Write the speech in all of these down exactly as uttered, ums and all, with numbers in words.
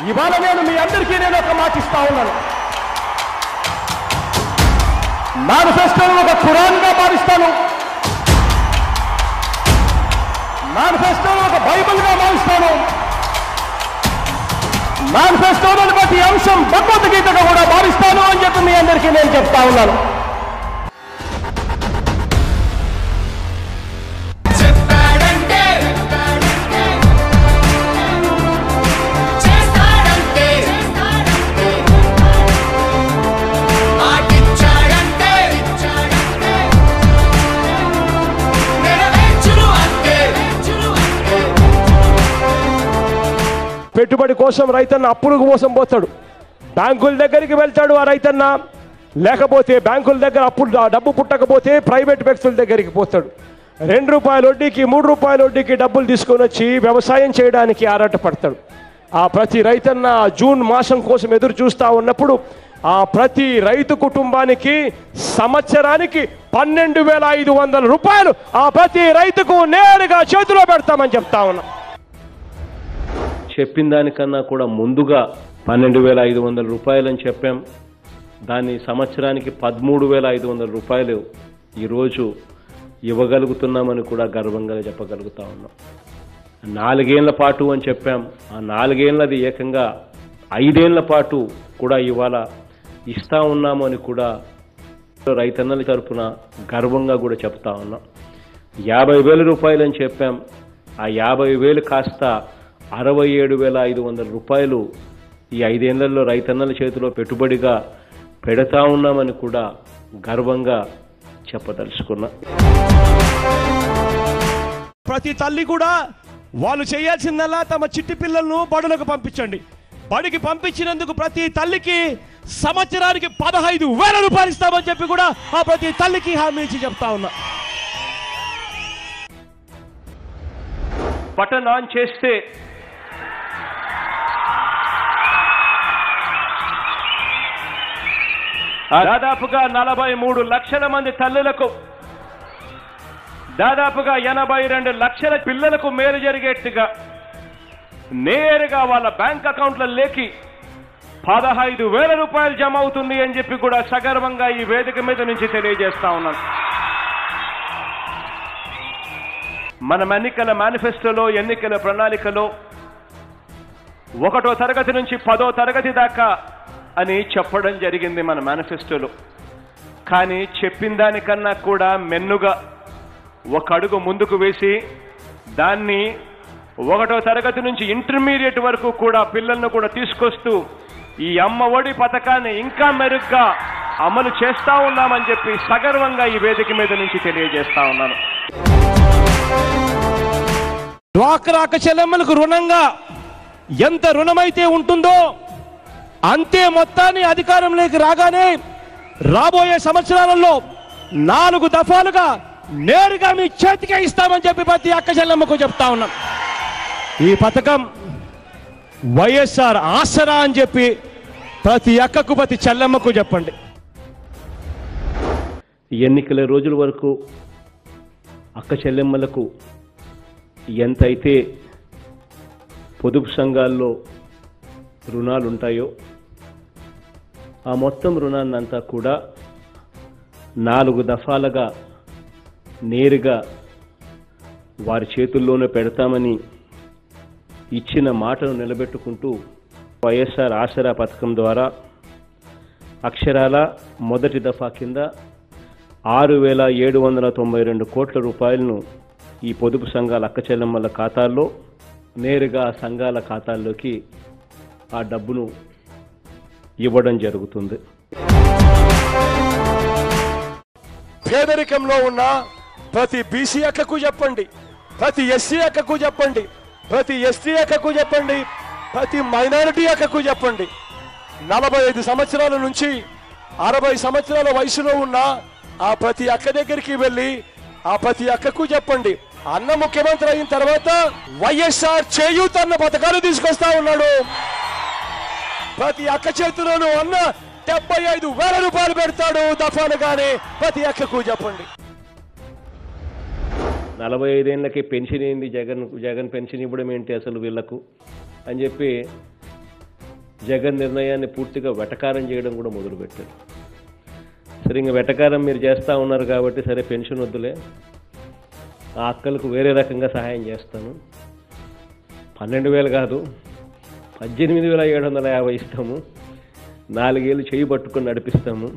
ఇవాళ నేను మీ అందరికీ నేను ఒక మాట ఇస్తా ఉన్నాను. మేనిఫెస్టోను ఒక ఖురాన్గా మారుస్తాను, మేనిఫెస్టోను ఒక బైబిల్గా మారుస్తాను, మేనిఫెస్టోలోని ప్రతి అంశం భగవద్గీతగా కూడా మారుస్తాను అని చెప్పి మీ అందరికీ నేను చెప్తా ఉన్నాను. పెట్టుబడి కోసం రైతన్న అప్పుల కోసం పోతాడు, బ్యాంకుల దగ్గరికి వెళ్తాడు ఆ రైతన్న. లేకపోతే బ్యాంకుల దగ్గర అప్పులు డబ్బు పుట్టకపోతే ప్రైవేట్ వ్యక్తుల దగ్గరికి పోతాడు. రెండు రూపాయల వడ్డీకి మూడు రూపాయల వడ్డీకి డబ్బులు తీసుకొని వచ్చి వ్యవసాయం చేయడానికి ఆరాట పడతాడు. ఆ ప్రతి రైతన్న జూన్ మాసం కోసం ఎదురు చూస్తూ ఉన్నప్పుడు ఆ ప్రతి రైతు కుటుంబానికి సంవత్సరానికి పన్నెండు వేల ఐదు వందల రూపాయలు ఆ ప్రతి రైతుకు నేరుగా చేతిలో పెడతామని చెప్తా ఉన్నా. చెప్పిన దానికన్నా కూడా ముందుగా పన్నెండు వేల ఐదు వందల రూపాయలు అని చెప్పాం. దాన్ని సంవత్సరానికి పదమూడు వేల ఐదు వందల రూపాయలు ఈరోజు ఇవ్వగలుగుతున్నామని కూడా గర్వంగా చెప్పగలుగుతా ఉన్నాం. నాలుగేళ్ల పాటు అని చెప్పాం, ఆ నాలుగేళ్లది ఏకంగా ఐదేళ్ల పాటు కూడా ఇవాళ ఇస్తా ఉన్నామని కూడా రైతన్నల తరఫున గర్వంగా కూడా చెప్తా ఉన్నాం. యాభై వేల రూపాయలు అని చెప్పాం, ఆ యాభై వేలు కాస్త అరవై ఏడు వేల ఐదు వందల రూపాయలు ఈ ఐదేళ్లలో రైతన్నల చేతిలో పెట్టుబడిగా పెడతా ఉన్నామని కూడా గర్వంగా చెప్పదలుచుకున్నా. ప్రతి తల్లి కూడా వాళ్ళు చేయాల్సిందల్లా తమ చిట్టి పిల్లలను బడులకు పంపించండి. బడికి పంపించినందుకు ప్రతి తల్లికి సంవత్సరానికి పదహైదు వేల రూపాయలు ఇస్తామని చెప్పి కూడా ఆ ప్రతి తల్లికి హామీ ఇచ్చి చెప్తా ఉన్నా. బటన్ ఆన్ చేస్తే దాదాపుగా నలభై మూడు లక్షల మంది తల్లులకు, దాదాపుగా ఎనభై రెండు లక్షల పిల్లలకు మేలు జరిగేట్టుగా నేరుగా వాళ్ళ బ్యాంక్ అకౌంట్లలోకి పదహైదు వేల రూపాయలు జమ అవుతుంది అని చెప్పి కూడా సగర్వంగా ఈ వేదిక మీద నుంచి తెలియజేస్తా ఉన్నాను. మన ఎన్నికల మేనిఫెస్టోలో, ఎన్నికల ప్రణాళికలో ఒకటో తరగతి నుంచి పదో తరగతి దాకా అని చెప్పడం జరిగింది మన మేనిఫెస్టోలో. కానీ చెప్పిన దానికన్నా కూడా మెన్నుగా ఒక అడుగు ముందుకు వేసి దాన్ని ఒకటో తరగతి నుంచి ఇంటర్మీడియట్ వరకు కూడా పిల్లలను కూడా తీసుకొస్తూ ఈ అమ్మ ఒడి పథకాన్ని ఇంకా మెరుగ్గా అమలు చేస్తా ఉన్నామని చెప్పి సగర్వంగా ఈ వేదిక మీద నుంచి తెలియజేస్తా ఉన్నాను. డ్వాక్రా అక్క చెల్లెమ్మలకు రుణంగా ఎంత రుణమైతే ఉంటుందో అంతే మొత్తాన్ని అధికారంలోకి రాగానే రాబోయే సంవత్సరాలలో నాలుగు దఫాలుగా నేరుగా మీ చేతికే ఇస్తామని చెప్పి ప్రతి అక్క చెల్లెమ్మకు చెప్తా ఉన్నాం. ఈ పథకం వైఎస్ఆర్ ఆసరా అని చెప్పి ప్రతి అక్కకు ప్రతి చెల్లెమ్మకు చెప్పండి. ఎన్నికల రోజుల వరకు అక్క చెల్లెమ్మలకు ఎంతైతే పొదుపు సంఘాల్లో రుణాలు ఉంటాయో ఆ మొత్తం రుణాన్నంతా కూడా నాలుగు దఫాలుగా నేరుగా వారి చేతుల్లోనే పెడతామని ఇచ్చిన మాటను నిలబెట్టుకుంటూ వైఎస్ఆర్ ఆసరా పథకం ద్వారా అక్షరాల మొదటి దఫా కింద ఆరు వేల ఏడు వందల తొంభై రెండు కోట్ల రూపాయలను ఈ పొదుపు సంఘాల అక్క చెల్లెమ్మల ఖాతాల్లో నేరుగా సంఘాల ఖాతాల్లోకి ఆ డబ్బును ఇవ్వడం జరుగుతుంది. పేదరికంలో ఉన్న ప్రతి బీసీ అక్కకు చెప్పండి, ప్రతి ఎస్సీ అక్కకు చెప్పండి, ప్రతి ఎస్టీ అక్కకు చెప్పండి, ప్రతి మైనారిటీ అక్కకు చెప్పండి. నలభై ఐదు సంవత్సరాల నుంచి అరవై సంవత్సరాల వయసులో ఉన్న ఆ ప్రతి అక్క దగ్గరికి వెళ్ళి ఆ ప్రతి అక్కకు చెప్పండి, అన్న ముఖ్యమంత్రి అయిన తర్వాత వైఎస్ఆర్ చేయూత అన్న పథకాలు తీసుకొస్తా ఉన్నాడు. ప్రతి అక్క చేతులను అన్న డెబ్బై ఐదు వేల రూపాయలు పెడతాడు దఫాలుగానే ప్రతి అక్కకు చెప్పండి. నలభై ఐదేళ్లకి పెన్షన్ ఏంది, జగన్ జగన్ పెన్షన్ ఇవ్వడం ఏంటి అసలు వీళ్లకు అని చెప్పి జగన్ నిర్ణయాన్ని పూర్తిగా వెటకారం చేయడం కూడా మొదలుపెట్టారు. సరే ఇంకా వెటకారం మీరు చేస్తూ ఉన్నారు కాబట్టి సరే పెన్షన్ వద్దులే, ఆ అక్కలకు వేరే రకంగా సహాయం చేస్తాను, పన్నెండు వేలు కాదు పద్దెనిమిది వేల ఏడు వందల యాభై ఇస్తాము, నాలుగేళ్ళు చేయి పట్టుకొని నడిపిస్తాము,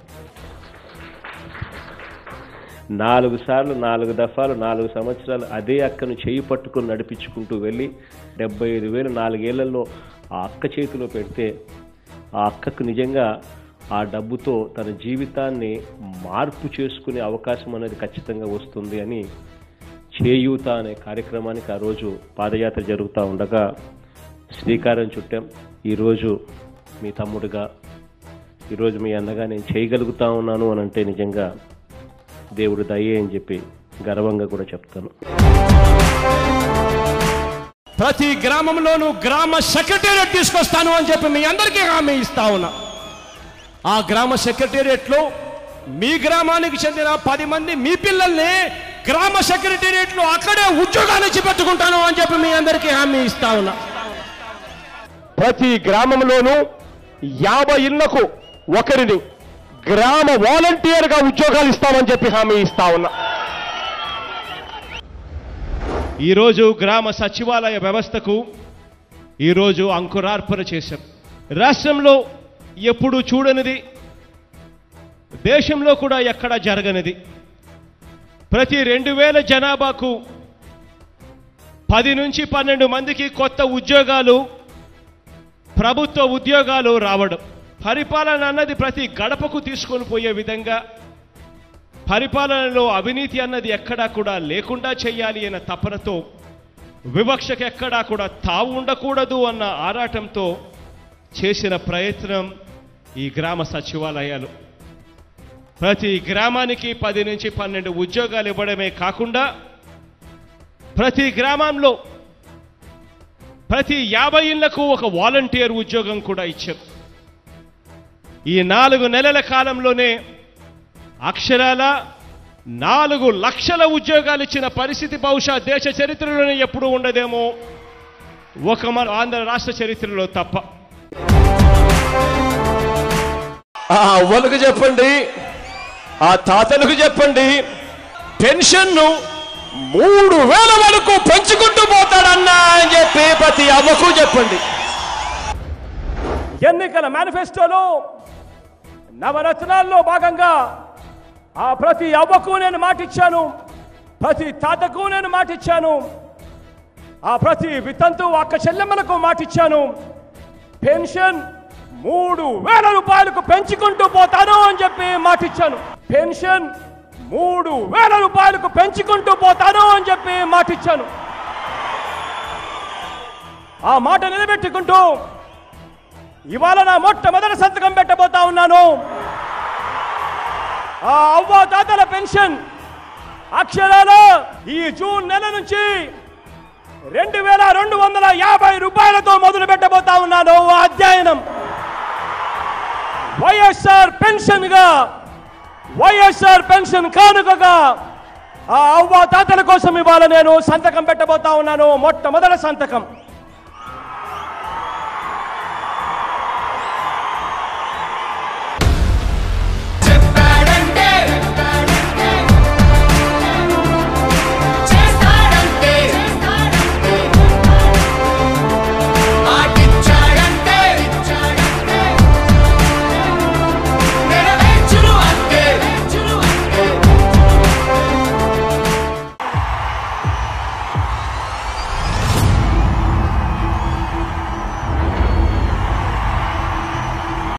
నాలుగు సార్లు నాలుగు దఫాలు నాలుగు సంవత్సరాలు అదే అక్కను చేయి పట్టుకొని నడిపించుకుంటూ వెళ్ళి డెబ్బై ఐదు వేలు నాలుగేళ్లలో ఆ అక్క చేతిలో పెడితే ఆ అక్కకు నిజంగా ఆ డబ్బుతో తన జీవితాన్ని మార్పు చేసుకునే అవకాశం అనేది ఖచ్చితంగా వస్తుంది అని చేయూత అనే కార్యక్రమానికి ఆ రోజు పాదయాత్ర జరుగుతూ ఉండగా శ్రీకారం చుట్టాం. ఈరోజు మీ తమ్ముడిగా, ఈరోజు మీ అన్నగా నేను చేయగలుగుతా ఉన్నాను అని అంటే నిజంగా దేవుడు దయ్యే అని చెప్పి గర్వంగా కూడా చెప్తాను. ప్రతి గ్రామంలోనూ గ్రామ సెక్రటేరియట్ తీసుకొస్తాను అని చెప్పి మీ అందరికీ హామీ ఇస్తా ఉన్నా. ఆ గ్రామ సెక్రటేరియట్లో మీ గ్రామానికి చెందిన పది మంది మీ పిల్లల్ని గ్రామ సెక్రటేరియట్లో అక్కడే ఉద్యోగాలు ఇచ్చి పెట్టుకుంటాను అని చెప్పి మీ అందరికీ హామీ ఇస్తా ఉన్నా. ప్రతి గ్రామంలోనూ యాభై ఇళ్లకు ఒకరిని గ్రామ వాలంటీర్గా ఉద్యోగాలు ఇస్తామని చెప్పి హామీ ఇస్తా ఉన్నా. ఈరోజు గ్రామ సచివాలయ వ్యవస్థకు ఈరోజు అంకురార్పణ చేశాం. రాష్ట్రంలో ఎప్పుడు చూడనిది, దేశంలో కూడా ఎక్కడా జరగనిది, ప్రతి రెండు వేల జనాభాకు పది నుంచి పన్నెండు మందికి కొత్త ఉద్యోగాలు, ప్రభుత్వ ఉద్యోగాలు రావడం, పరిపాలన అన్నది ప్రతి గడపకు తీసుకొని పోయే విధంగా, పరిపాలనలో అవినీతి అన్నది ఎక్కడా కూడా లేకుండా చేయాలి అన్న తపనతో, వివక్షకు ఎక్కడా కూడా తావు ఉండకూడదు అన్న ఆరాటంతో చేసిన ప్రయత్నం ఈ గ్రామ సచివాలయాలు. ప్రతి గ్రామానికి పది నుంచి పన్నెండు ఉద్యోగాలు ఇవ్వడమే కాకుండా ప్రతి గ్రామంలో ప్రతి యాభై ఇళ్లకు ఒక వాలంటీర్ ఉద్యోగం కూడా ఇచ్చారు. ఈ నాలుగు నెలల కాలంలోనే అక్షరాల నాలుగు లక్షల ఉద్యోగాలు ఇచ్చిన పరిస్థితి బహుశా దేశ చరిత్రలోనే ఎప్పుడూ ఉండదేమో, ఒక మన ఆంధ్ర రాష్ట్ర చరిత్రలో తప్ప. ఆ అవ్వలకు చెప్పండి, ఆ తాతలకు చెప్పండి, పెన్షన్ను మూడు వేల వరకు పెంచుకుంటూ పోతాడన్నా అని చెప్పి ప్రతి అవ్వకు చెప్పండి. ఎన్నికల మేనిఫెస్టోలో నవరత్నాల్లో భాగంగా ఆ ప్రతి అవ్వకు నేను మాటిచ్చాను, ప్రతి తాతకు నేను మాటిచ్చాను, ఆ ప్రతి వితంతు అక్క చెల్లెమ్మలకు మాటిచ్చాను, పెన్షన్ మూడు వేల రూపాయలకు పెంచుకుంటూ పోతాను అని చెప్పి మాటిచ్చాను. పెన్షన్ మూడు వేల రూపాయలకు పెంచుకుంటూ పోతాను అని చెప్పి మాటిచ్చాను. ఆ మాట నిలబెట్టుకుంటూ ఇవాళ నా మొట్టమొదటి సంతకం పెట్టబోతా ఉన్నాను. ఆ అవ్వ తాతల పెన్షన్ అక్షరాల ఈ జూన్ నెల నుంచి రెండు వేల రెండు వందల యాభై రూపాయలతో మొదలు పెట్టబోతా ఉన్నాను. అధ్యయనం వైఎస్ఆర్ పెన్షన్ గా, వైఎస్ఆర్ పెన్షన్ కానుకగా ఆ అవ్వ తాతల కోసం ఇవాళ నేను సంతకం పెట్టబోతా ఉన్నాను. మొట్టమొదటి సంతకం.